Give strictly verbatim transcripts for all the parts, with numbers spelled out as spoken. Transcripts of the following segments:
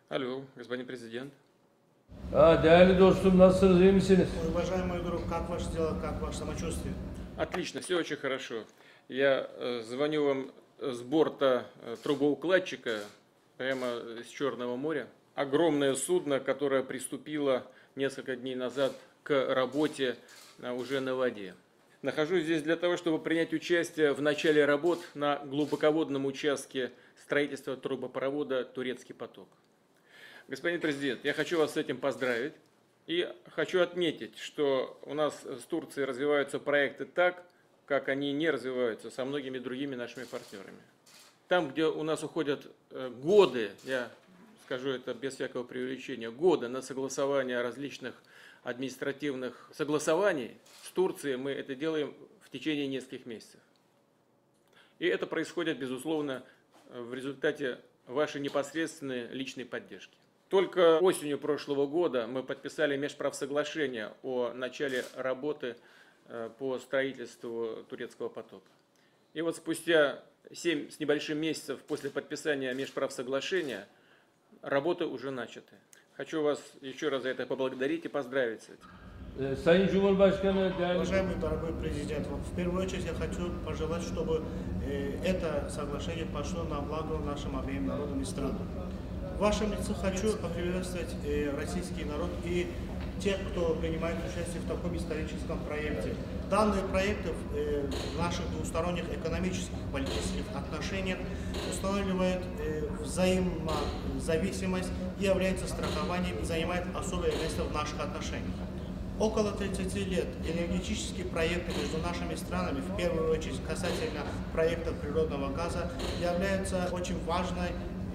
Алло, господин президент. Ha, değerli dostum, nasılsınız, iyi misiniz? Уважаемый друг, как ваше дело, как ваше самочувствие? Отлично, все очень хорошо. Я э, звоню вам с борта э, трубоукладчика прямо из Черного моря. Огромное судно, которое приступило несколько дней назад к работе э, уже на воде. Нахожусь здесь для того, чтобы принять участие в начале работ на глубоководном участке строительства трубопровода «Турецкий поток». Господин президент, я хочу вас с этим поздравить и хочу отметить, что у нас с Турцией развиваются проекты так, как они не развиваются со многими другими нашими партнерами. Там, где у нас уходят годы, я скажу это без всякого преувеличения, годы на согласование различных административных согласований, с Турцией мы это делаем в течение нескольких месяцев. И это происходит, безусловно, в результате вашей непосредственной личной поддержки. Только осенью прошлого года мы подписали межправсоглашение о начале работы по строительству Турецкого потока. И вот спустя семь с небольшим месяцев после подписания межправсоглашения работы уже начаты. Хочу вас еще раз за это поблагодарить и поздравить с этим. Sayın Cumhurbaşkanı, değerli... Уважаемый дорогой президент, в первую очередь я хочу пожелать, чтобы э, это соглашение пошло на благо нашим обеим народам и странам. В вашем лице хочу поприветствовать э, российский народ и тех, кто принимает участие в таком историческом проекте. Данные проекты э, в наших двусторонних экономических и политических отношениях устанавливают э, взаимозависимость и является страхованием и занимает особое место в наших отношениях. Около тридцати лет энергетические проекты между нашими странами, в первую очередь касательно проекта природного газа, являются очень важной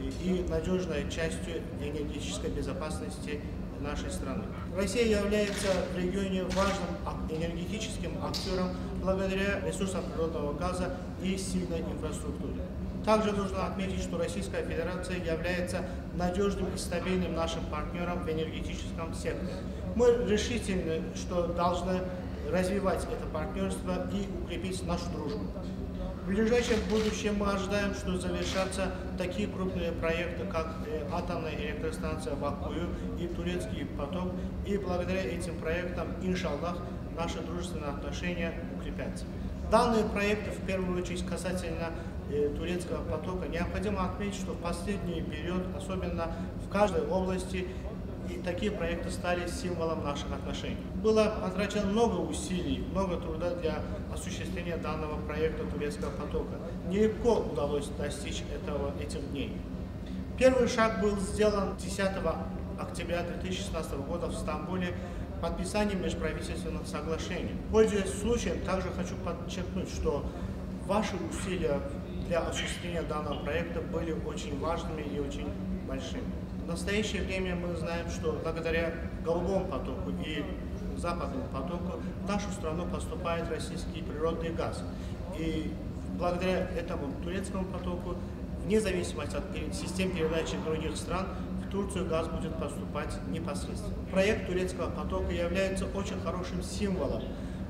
и надежной частью энергетической безопасности нашей страны. Россия является в регионе важным энергетическим актером благодаря ресурсам природного газа и сильной инфраструктуре. Также нужно отметить, что Российская Федерация является надежным и стабильным нашим партнером в энергетическом секторе. Мы решительны, что должны развивать это партнерство и укрепить нашу дружбу. В ближайшем будущем мы ожидаем, что завершатся такие крупные проекты, как атомная электростанция в Аккую и Турецкий поток, и благодаря этим проектам, иншаллах, наши дружественные отношения укрепятся. Данные проекты, в первую очередь касательно э, Турецкого потока, необходимо отметить, что в последний период, особенно в каждой области, и такие проекты стали символом наших отношений. Было потрачено много усилий, много труда для осуществления данного проекта Турецкого потока. Нелегко удалось достичь этого этих дней. Первый шаг был сделан десятого октября две тысячи шестнадцатого года в Стамбуле подписанием межправительственных соглашений. Пользуясь случаем, также хочу подчеркнуть, что ваши усилия для осуществления данного проекта были очень важными и очень большими. В настоящее время мы знаем, что благодаря Голубому потоку и Западному потоку в нашу страну поступает российский природный газ. И благодаря этому Турецкому потоку, вне зависимости от систем передачи других стран, в Турцию газ будет поступать непосредственно. Проект Турецкого потока является очень хорошим символом.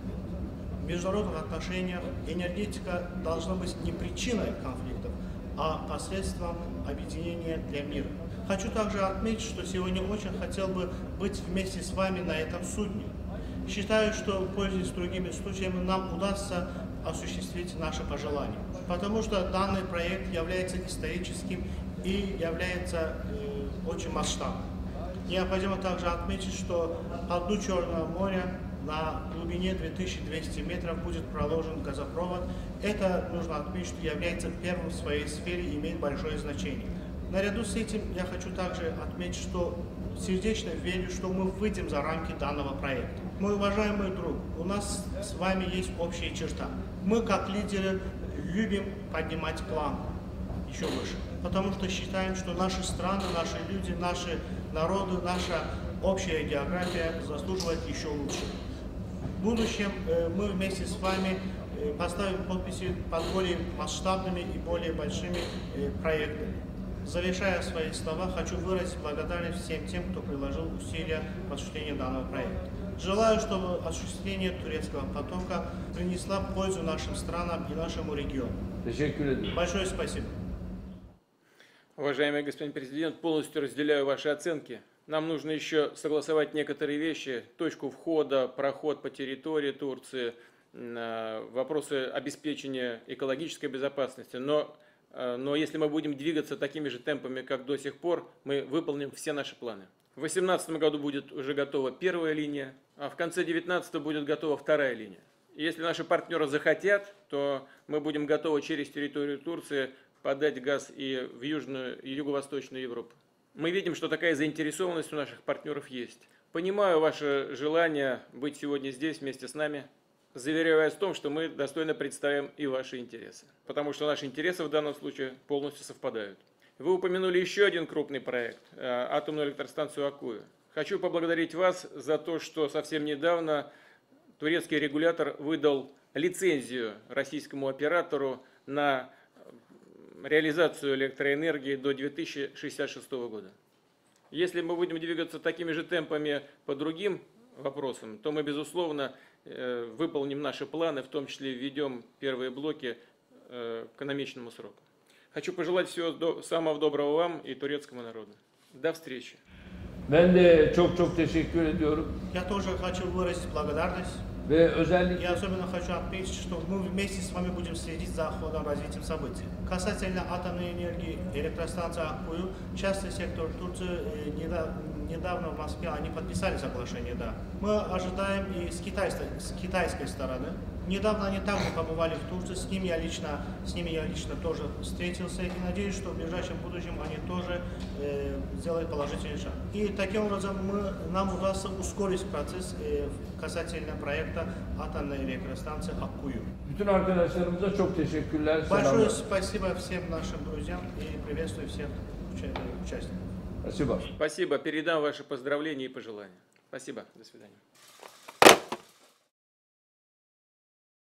В международных отношениях энергетика должна быть не причиной конфликтов, а посредством объединения для мира. Хочу также отметить, что сегодня очень хотел бы быть вместе с вами на этом судне. Считаю, что, пользуясь другими случаями, нам удастся осуществить наши пожелания. Потому что данный проект является историческим и является э, очень масштабным. Необходимо также отметить, что по дну Черного моря на глубине две тысячи двести метров будет проложен газопровод. Это, нужно отметить, что является первым в своей сфере и имеет большое значение. Наряду с этим я хочу также отметить, что сердечно верю, что мы выйдем за рамки данного проекта. Мой уважаемый друг, у нас с вами есть общая черта. Мы, как лидеры, любим поднимать планку еще выше, потому что считаем, что наши страны, наши люди, наши народы, наша общая география заслуживает еще лучше. В будущем э, мы вместе с вами э, поставим подписи под более масштабными и более большими э, проектами. Завершая свои слова, хочу выразить благодарность всем тем, кто приложил усилия в осуществлении данного проекта. Желаю, чтобы осуществление Турецкого потока принесло пользу нашим странам и нашему региону. Большое спасибо. Уважаемый господин президент, полностью разделяю ваши оценки. Нам нужно еще согласовать некоторые вещи, точку входа, проход по территории Турции, вопросы обеспечения экологической безопасности. Но, но если мы будем двигаться такими же темпами, как до сих пор, мы выполним все наши планы. В две тысячи восемнадцатом году будет уже готова первая линия, а в конце две тысячи девятнадцатого будет готова вторая линия. И если наши партнеры захотят, то мы будем готовы через территорию Турции подать газ и в Южную и Юго-Восточную Европу. Мы видим, что такая заинтересованность у наших партнеров есть. Понимаю ваше желание быть сегодня здесь вместе с нами, заверяю вас в том, что мы достойно представим и ваши интересы, потому что наши интересы в данном случае полностью совпадают. Вы упомянули еще один крупный проект – атомную электростанцию Аккую. Хочу поблагодарить вас за то, что совсем недавно турецкий регулятор выдал лицензию российскому оператору на реализацию электроэнергии до две тысячи шестьдесят шестого года. Если мы будем двигаться такими же темпами по другим вопросам, то мы, безусловно, выполним наши планы, в том числе введем первые блоки к намеченному сроку. Хочу пожелать всего самого доброго вам и турецкому народу. До встречи. Ben de çok çok teşekkür ediyorum. Я тоже хочу выразить благодарность. Ve özellikle Я особенно хочу отметить, что мы вместе с вами будем следить за ходом развития событий. Касательно атомной энергии, электростанции Аккую, частный сектор Турции недавно в Москве они подписали соглашение, да. Мы ожидаем и с китайской, с китайской стороны. Недавно они также побывали в Турции, с ними я лично, с ними я лично тоже встретился и надеюсь, что в ближайшем будущем они тоже э, сделают положительный шаг. И таким образом мы, нам удастся ускорить процесс э, касательно проекта атомной электростанции Аккую. bütün arkadaşlarımıza çok teşekkürler. Большое Selamlar. спасибо всем нашим друзьям и приветствую всех уча- участников. Спасибо. Спасибо. Передам ваши поздравления и пожелания. Спасибо. До свидания.